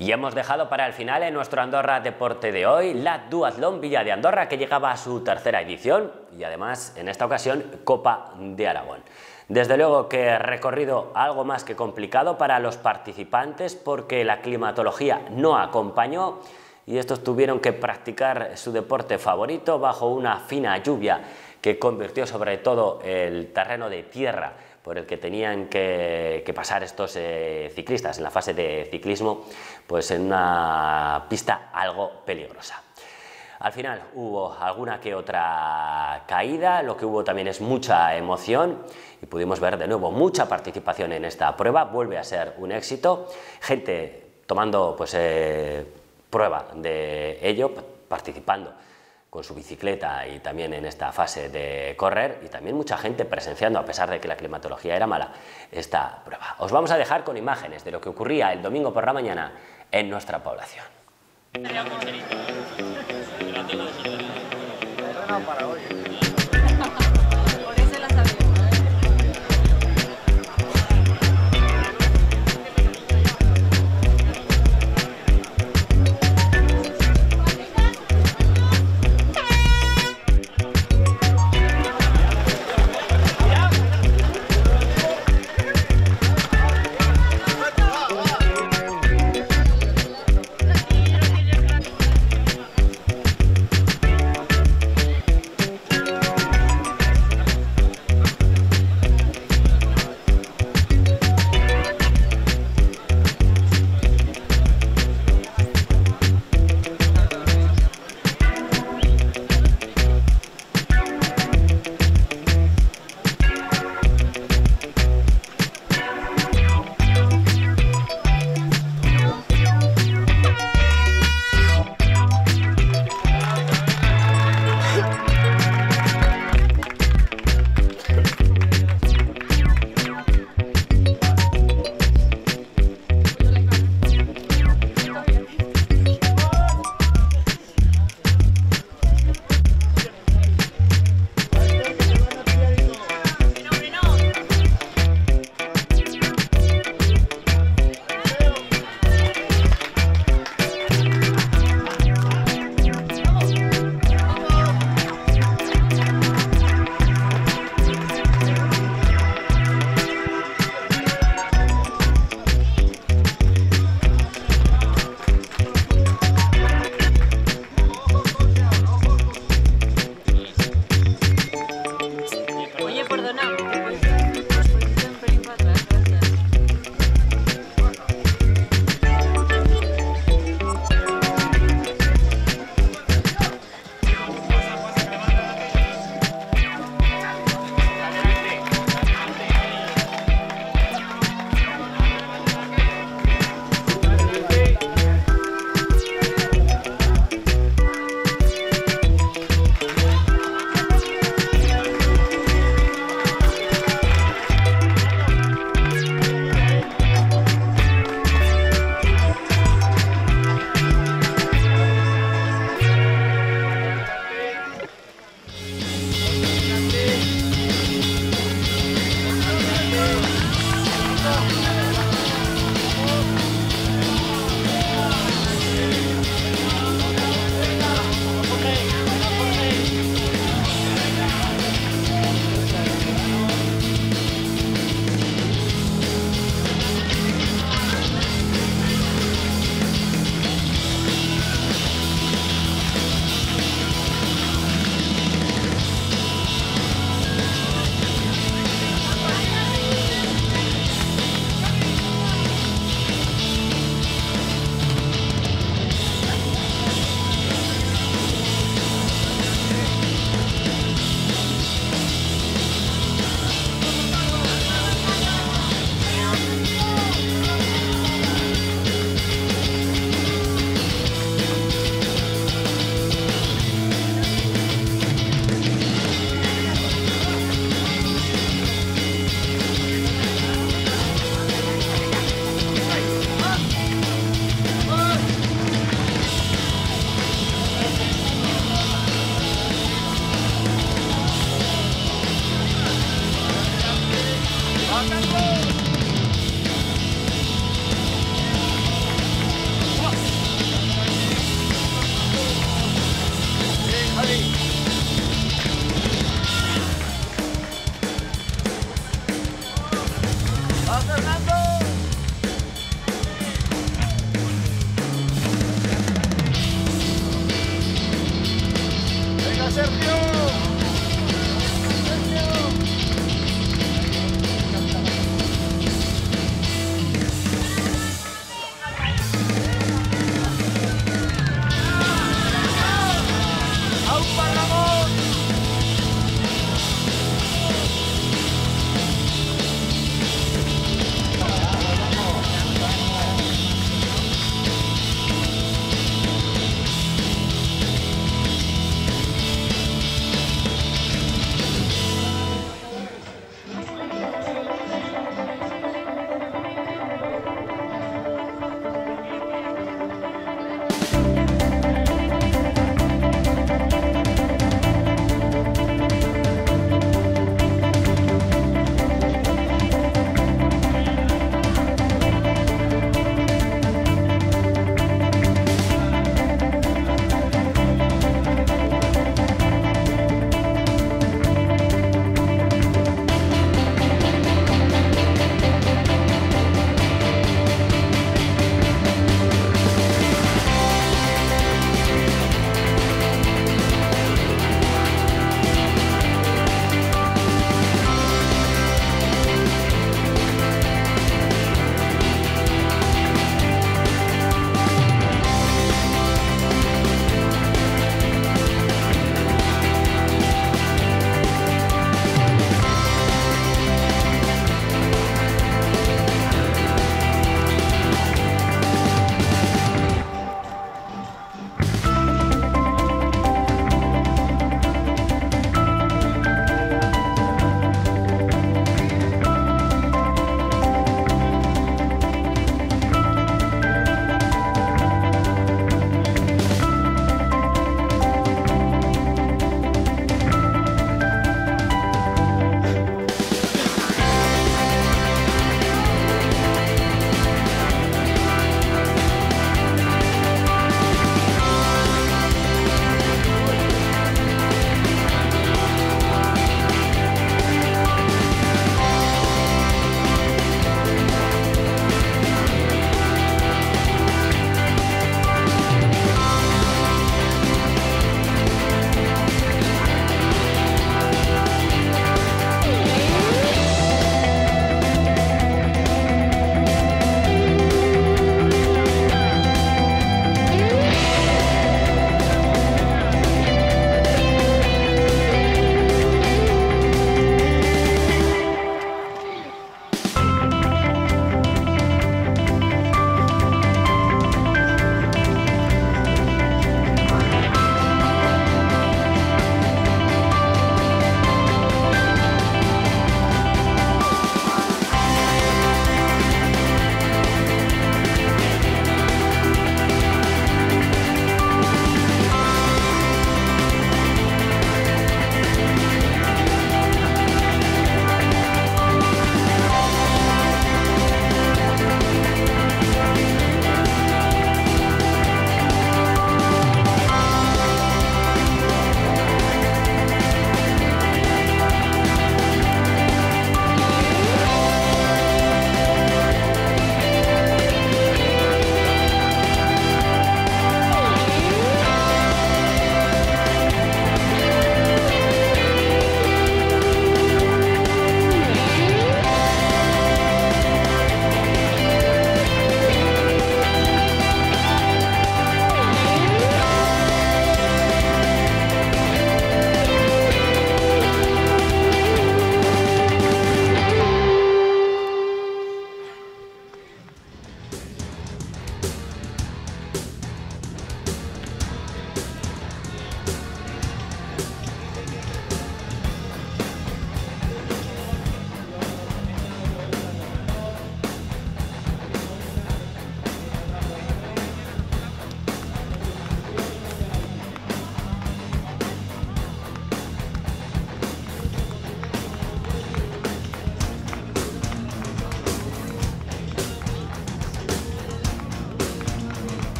Y hemos dejado para el final en nuestro Andorra Deporte de hoy la Duatlón Villa de Andorra, que llegaba a su tercera edición y además en esta ocasión Copa de Aragón. Desde luego que recorrido algo más que complicado para los participantes porque la climatología no acompañó y estos tuvieron que practicar su deporte favorito bajo una fina lluvia que convirtió sobre todo el terreno de tierra por el que tenían que pasar estos ciclistas en la fase de ciclismo, pues en una pista algo peligrosa. Al final hubo alguna que otra caída, lo que hubo también es mucha emoción y pudimos ver de nuevo mucha participación en esta prueba. Vuelve a ser un éxito, gente tomando pues, prueba de ello, participando con su bicicleta y también en esta fase de correr y también mucha gente presenciando, a pesar de que la climatología era mala, esta prueba. Os vamos a dejar con imágenes de lo que ocurría el domingo por la mañana en nuestra población.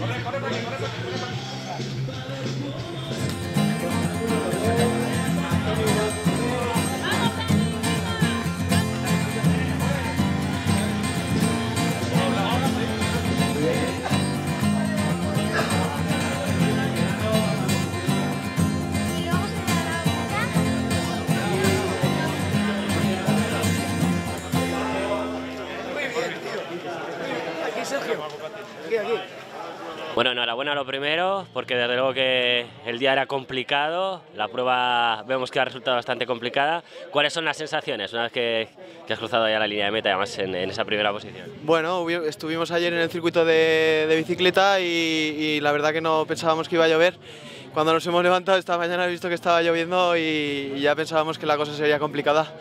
Bueno, enhorabuena lo primero, porque desde luego que el día era complicado, la prueba vemos que ha resultado bastante complicada. ¿Cuáles son las sensaciones una vez que has cruzado ya la línea de meta, además en esa primera posición? Bueno, estuvimos ayer en el circuito de bicicleta y la verdad que no pensábamos que iba a llover. Cuando nos hemos levantado esta mañana he visto que estaba lloviendo y ya pensábamos que la cosa sería complicada.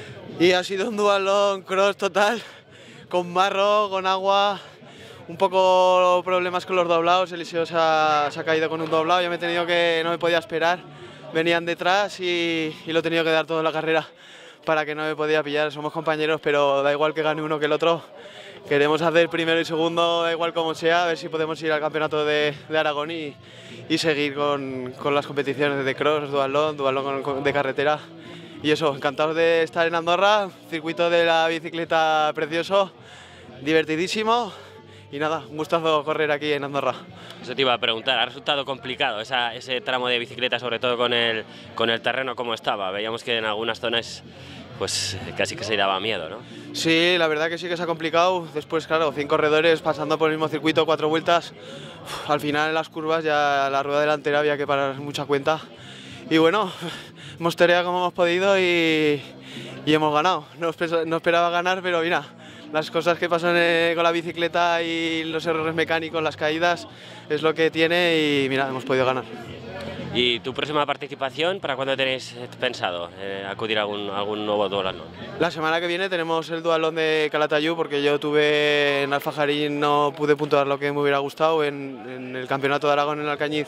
Y ha sido un duatlón cross total, con barro, con agua. Un poco problemas con los doblados, Eliseo se ha caído con un doblado, yo me he tenido que, no me podía esperar, venían detrás y lo he tenido que dar toda la carrera para que no me podía pillar. Somos compañeros, pero da igual que gane uno que el otro, queremos hacer primero y segundo, da igual como sea, a ver si podemos ir al campeonato de Aragón y seguir con las competiciones de cross, duatlón de carretera. Y eso, encantados de estar en Andorra, circuito de la bicicleta precioso, divertidísimo. Y nada, un gustazo correr aquí en Andorra. Eso te iba a preguntar, ¿ha resultado complicado ese tramo de bicicleta, sobre todo con el terreno como estaba? Veíamos que en algunas zonas pues casi que se daba miedo, ¿no? Sí, la verdad que sí que se ha complicado. Después, claro, 100 corredores pasando por el mismo circuito, 4 vueltas. Al final en las curvas ya la rueda delantera había que parar mucha cuenta. Y bueno, hemos toreado como hemos podido y hemos ganado. No esperaba ganar, pero mira, las cosas que pasan con la bicicleta y los errores mecánicos, las caídas, es lo que tiene y mira, hemos podido ganar. ¿Y tu próxima participación, para cuándo tenéis pensado acudir a algún nuevo duatlón? La semana que viene tenemos el duatlón de Calatayud, porque yo tuve en Alfajarín, no pude puntuar lo que me hubiera gustado en el Campeonato de Aragón en Alcañiz.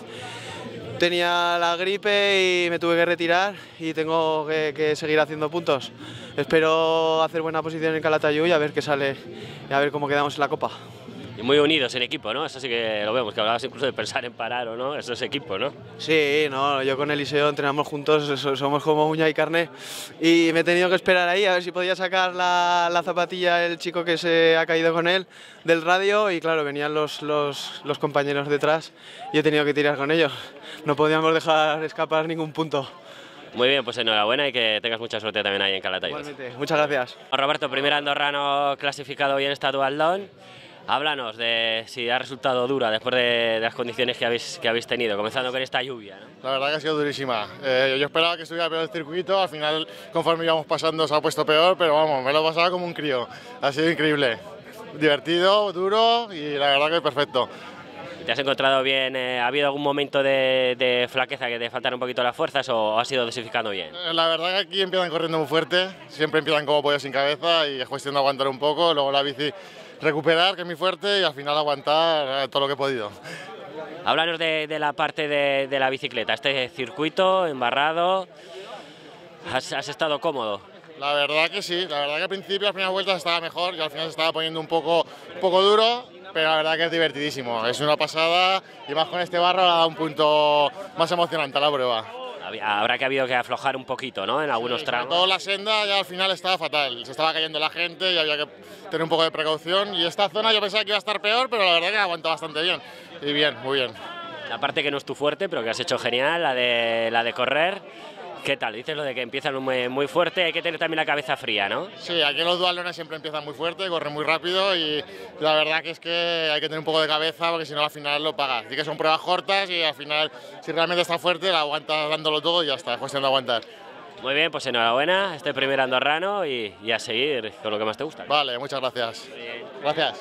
Tenía la gripe y me tuve que retirar y tengo que seguir haciendo puntos. Espero hacer buena posición en Calatayud y a ver qué sale y a ver cómo quedamos en la Copa. Y muy unidos en equipo, ¿no? Eso sí que lo vemos, que hablabas incluso de pensar en parar o no, eso es equipo, ¿no? Sí, no, yo con Eliseo entrenamos juntos, somos como uña y carne y me he tenido que esperar ahí a ver si podía sacar la zapatilla el chico que se ha caído con él del radio y claro, venían los compañeros detrás y he tenido que tirar con ellos. No podíamos dejar escapar ningún punto. Muy bien, pues enhorabuena y que tengas mucha suerte también ahí en Calatayud. Igualmente, muchas gracias. Roberto, primer andorrano clasificado hoy en esta duatlón. Háblanos de si ha resultado dura después de las condiciones que habéis tenido, comenzando con esta lluvia, ¿no? La verdad que ha sido durísima. Yo esperaba que estuviera peor el circuito, al final conforme íbamos pasando se ha puesto peor, pero vamos, me lo he pasado como un crío. Ha sido increíble, divertido, duro y la verdad que perfecto. ¿Te has encontrado bien? ¿Ha habido algún momento de flaqueza, que te faltan un poquito las fuerzas o has ido dosificando bien? La verdad que aquí empiezan corriendo muy fuerte, siempre empiezan como pollo sin cabeza y es cuestión de aguantar un poco, luego la bici recuperar, que es muy fuerte, y al final aguantar todo lo que he podido. Háblanos de la parte de la bicicleta, este circuito embarrado, ¿has estado cómodo? La verdad que sí, la verdad que al principio, las primeras vueltas estaba mejor y al final se estaba poniendo un poco duro, pero la verdad que es divertidísimo, es una pasada y más con este barro ha dado un punto más emocionante a la prueba. Habrá habido que aflojar un poquito, ¿no? En algunos tramos. Toda la senda ya al final estaba fatal, se estaba cayendo la gente y había que tener un poco de precaución y esta zona yo pensaba que iba a estar peor, pero la verdad que aguanta bastante bien y bien, muy bien. La parte que no es tu fuerte, pero que has hecho genial, la de correr. ¿Qué tal? Dices lo de que empiezan muy fuerte, hay que tener también la cabeza fría, ¿no? Sí, aquí los duatlones siempre empiezan muy fuerte, corren muy rápido y la verdad que es que hay que tener un poco de cabeza porque si no al final lo pagas. Así que son pruebas cortas y al final si realmente está fuerte la aguantas dándolo todo y ya está, es cuestión de aguantar. Muy bien, pues enhorabuena, este primer andorrano y a seguir con lo que más te gusta. Vale, muchas gracias. Gracias.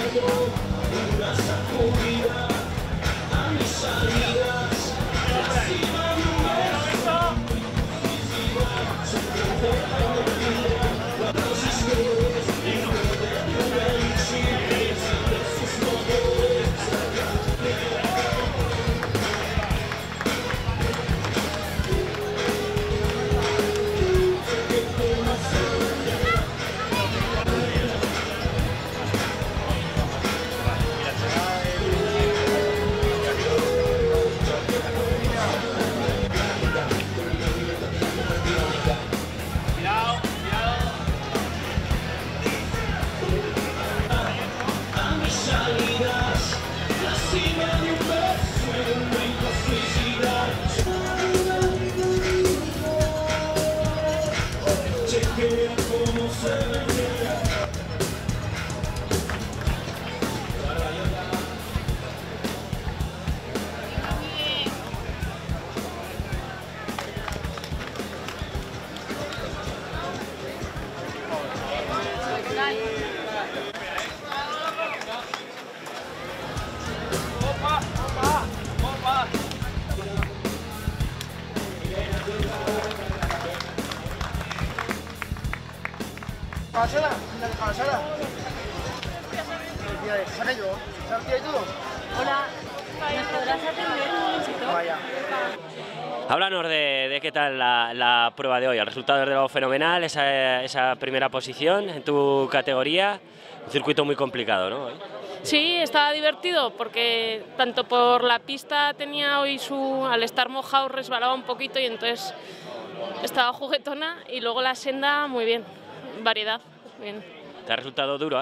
Hola, ¿me podrás atender un momentito? Vaya. Háblanos de qué tal la prueba de hoy. El resultado desde luego fenomenal, esa primera posición en tu categoría. Un circuito muy complicado, ¿no? Sí, estaba divertido porque tanto por la pista tenía hoy al estar mojado resbalaba un poquito y entonces estaba juguetona, y luego la senda muy bien, variedad, bien. ¿Te ha resultado duro?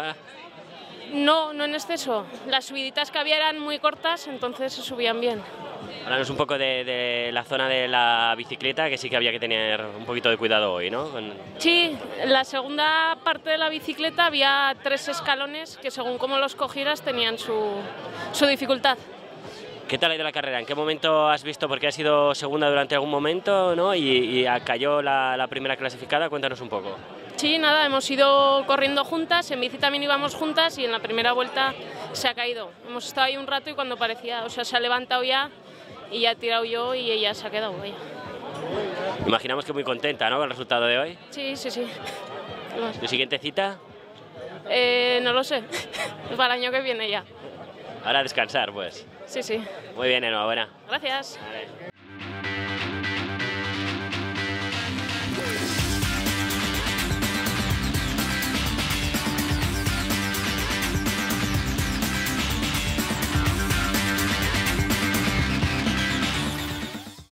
No, no en exceso. Las subiditas que había eran muy cortas, entonces se subían bien. Háblanos un poco de la zona de la bicicleta, que sí que había que tener un poquito de cuidado hoy, ¿no? Sí, en la segunda parte de la bicicleta había 3 escalones que según cómo los cogieras tenían su dificultad. ¿Qué tal ha ido la carrera? ¿En qué momento has visto? Porque has sido segunda durante algún momento, ¿no? Y cayó la primera clasificada. Cuéntanos un poco. Sí, nada, hemos ido corriendo juntas, en bici también íbamos juntas y en la primera vuelta se ha caído. Hemos estado ahí un rato y cuando parecía, o sea, se ha levantado ya y ya he tirado yo y ella se ha quedado. Vaya. Imaginamos que muy contenta, ¿no?, con el resultado de hoy. Sí, sí, sí. ¿Tu siguiente cita? No lo sé, para el año que viene ya. Ahora a descansar, pues. Sí, sí. Muy bien, enhorabuena. Gracias. Vale.